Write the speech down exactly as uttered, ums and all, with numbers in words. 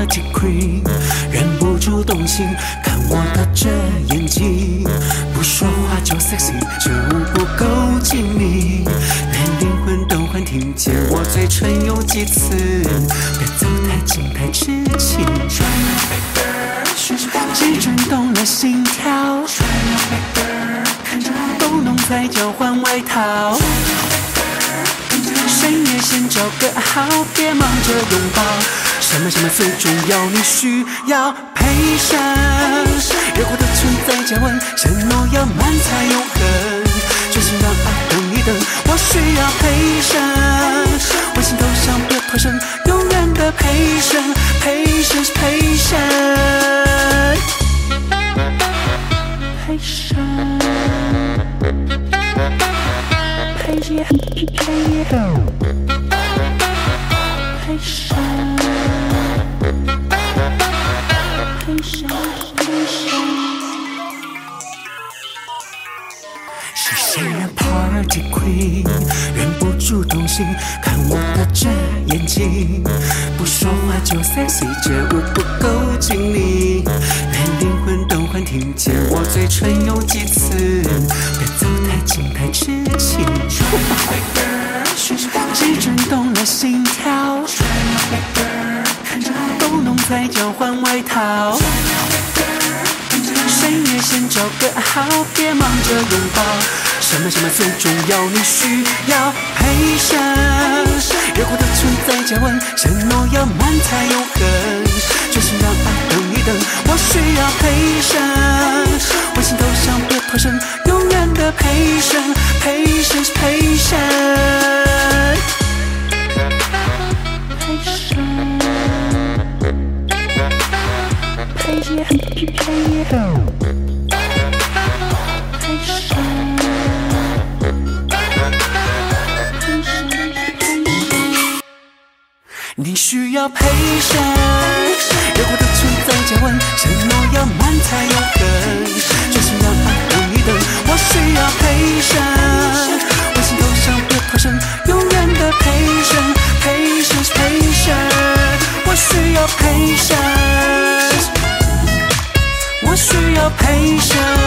Party Queen， 忍不住动心，看我的这演技，不说话就 sexy， 这舞不够精密，连灵魂都会听见我嘴唇有几次，别走太近太痴情，只震动了心跳，都弄在交换外套。深夜先找个好，别忙着拥抱。什么什么最重要？你需要陪审。热火的存在加温，承诺要满载永恒。决心让爱等一等，我需要陪审。我心头上别脱身，永远的陪审，陪审是陪审，陪审。陪审，陪审，陪审，陪审，陪审。是谁让 Party Queen 忍不住动心？看我的这眼睛，不说话就 sexy， 这舞不够精密，连灵魂都会听见我嘴唇有几次，别走太近太痴情。只震动了心跳，都弄在交换外套。深夜先找个好，别忙着拥抱。什么什么最重要？你需要陪审。热火的存在加温，承诺要满载永恒。决心让爱等一等，我需要陪审。我心头上别脱身，永远的陪审，陪审是陪审，陪审，陪审，陪审。你需要陪审，热火的存在加温，承诺要满载永恒。决心让爱等一等，我需要陪审。我心头上别脱身，永远的陪审，陪审是陪审。我需要陪审，我需要陪审。